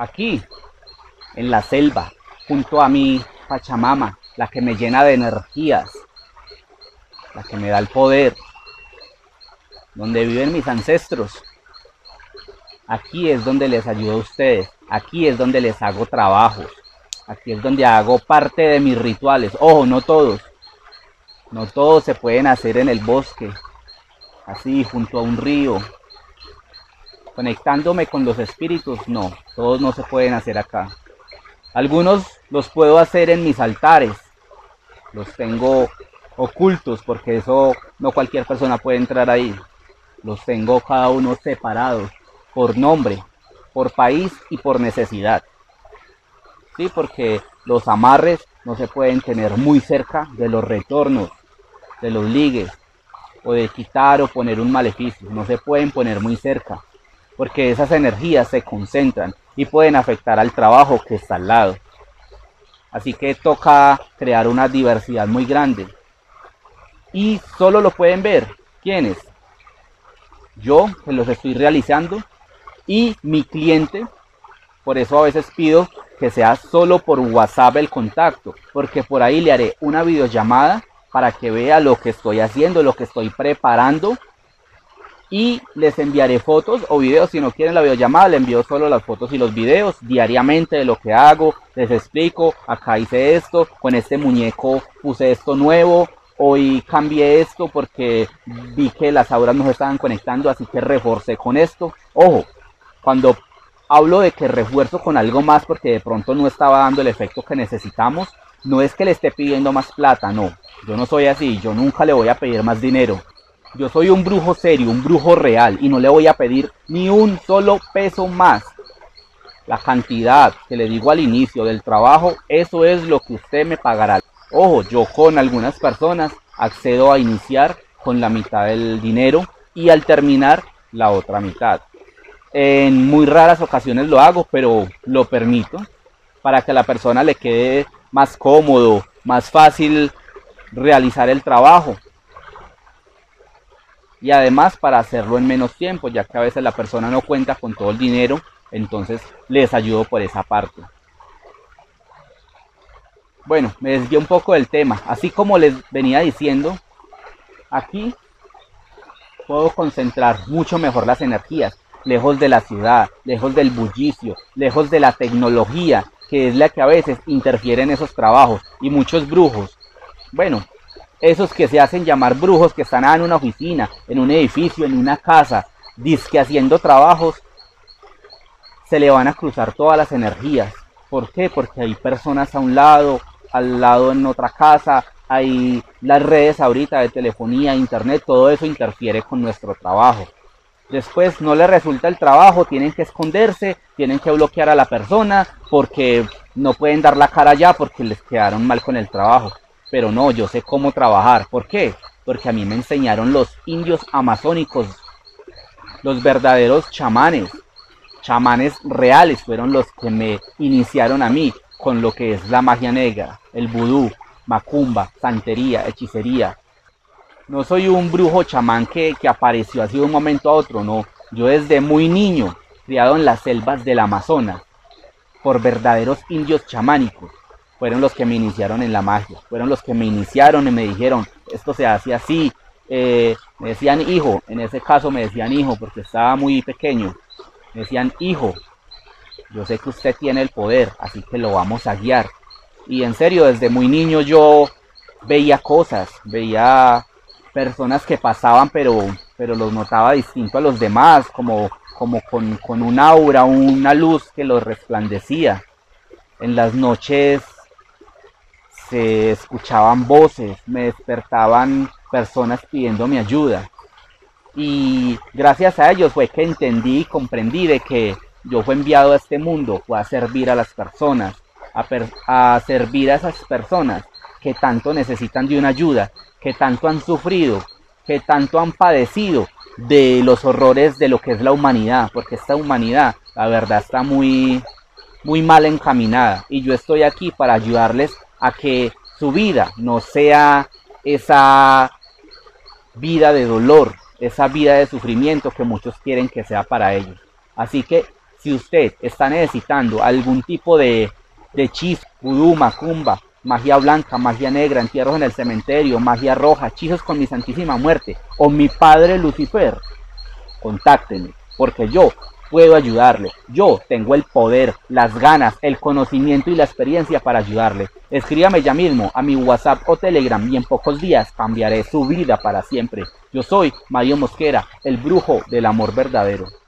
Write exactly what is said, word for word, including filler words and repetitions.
aquí, en la selva, junto a mi Pachamama, la que me llena de energías, la que me da el poder, donde viven mis ancestros. Aquí es donde les ayudo a ustedes, aquí es donde les hago trabajos, aquí es donde hago parte de mis rituales. Ojo, no todos, no todos se pueden hacer en el bosque, así junto a un río, conectándome con los espíritus. No, todos no se pueden hacer acá. Algunos los puedo hacer en mis altares, los tengo ocultos porque eso no cualquier persona puede entrar ahí. Los tengo cada uno separados, por nombre, por país y por necesidad. Sí, porque los amarres no se pueden tener muy cerca de los retornos, de los ligues, o de quitar o poner un maleficio. No se pueden poner muy cerca, porque esas energías se concentran y pueden afectar al trabajo que está al lado. Así que toca crear una diversidad muy grande. Y solo lo pueden ver, ¿quiénes? Yo, que los estoy realizando, y mi cliente. Por eso a veces pido que sea solo por WhatsApp el contacto, porque por ahí le haré una videollamada para que vea lo que estoy haciendo, lo que estoy preparando, y les enviaré fotos o videos. Si no quieren la videollamada, le envío solo las fotos y los videos diariamente de lo que hago. Les explico, acá hice esto, con este muñeco puse esto nuevo, hoy cambié esto porque vi que las auras no se estaban conectando, así que reforcé con esto. Ojo, cuando hablo de que refuerzo con algo más porque de pronto no estaba dando el efecto que necesitamos, no es que le esté pidiendo más plata, no. Yo no soy así, yo nunca le voy a pedir más dinero. Yo soy un brujo serio, un brujo real, y no le voy a pedir ni un solo peso más. La cantidad que le digo al inicio del trabajo, eso es lo que usted me pagará. Ojo, yo con algunas personas accedo a iniciar con la mitad del dinero y al terminar la otra mitad. En muy raras ocasiones lo hago, pero lo permito para que a la persona le quede más cómodo, más fácil realizar el trabajo. Y además para hacerlo en menos tiempo, ya que a veces la persona no cuenta con todo el dinero, entonces les ayudo por esa parte. Bueno, me desvié un poco del tema. Así como les venía diciendo, aquí puedo concentrar mucho mejor las energías, lejos de la ciudad, lejos del bullicio, lejos de la tecnología, que es la que a veces interfiere en esos trabajos. Y muchos brujos, bueno, esos que se hacen llamar brujos, que están en una oficina, en un edificio, en una casa, dizque haciendo trabajos, se le van a cruzar todas las energías. ¿Por qué? Porque hay personas a un lado, al lado en otra casa, hay las redes ahorita de telefonía, internet, todo eso interfiere con nuestro trabajo. Después no les resulta el trabajo, tienen que esconderse, tienen que bloquear a la persona, porque no pueden dar la cara ya porque les quedaron mal con el trabajo. Pero no, yo sé cómo trabajar. ¿Por qué? Porque a mí me enseñaron los indios amazónicos, los verdaderos chamanes. Chamanes reales fueron los que me iniciaron a mí con lo que es la magia negra, el vudú, macumba, santería, hechicería. No soy un brujo chamán que, que apareció así de un momento a otro, no. Yo desde muy niño, criado en las selvas del Amazonas, por verdaderos indios chamánicos. Fueron los que me iniciaron en la magia, fueron los que me iniciaron y me dijeron, esto se hace así. Eh, me decían hijo, en ese caso me decían hijo porque estaba muy pequeño. Me decían hijo, yo sé que usted tiene el poder, así que lo vamos a guiar. Y en serio, desde muy niño yo veía cosas, veía personas que pasaban, pero, pero los notaba distinto a los demás, como, como con, con un aura, una luz que los resplandecía. En las noches se escuchaban voces, me despertaban personas pidiéndome ayuda. Y gracias a ellos fue que entendí y comprendí de que yo fui enviado a este mundo, fue a servir a las personas, a, per a servir a esas personas que tanto necesitan de una ayuda, que tanto han sufrido, que tanto han padecido de los horrores de lo que es la humanidad, porque esta humanidad, la verdad, está muy, muy mal encaminada. Y yo estoy aquí para ayudarles a que su vida no sea esa vida de dolor, esa vida de sufrimiento que muchos quieren que sea para ellos. Así que Si usted está necesitando algún tipo de, de hechizo, vudú, macumba, magia blanca, magia negra, entierros en el cementerio, magia roja, hechizos con mi Santísima Muerte o mi Padre Lucifer, contáctenme, porque yo puedo ayudarle. Yo tengo el poder, las ganas, el conocimiento y la experiencia para ayudarle. Escríbame ya mismo a mi WhatsApp o Telegram y en pocos días cambiaré su vida para siempre. Yo soy Mario Mosquera, el brujo del amor verdadero.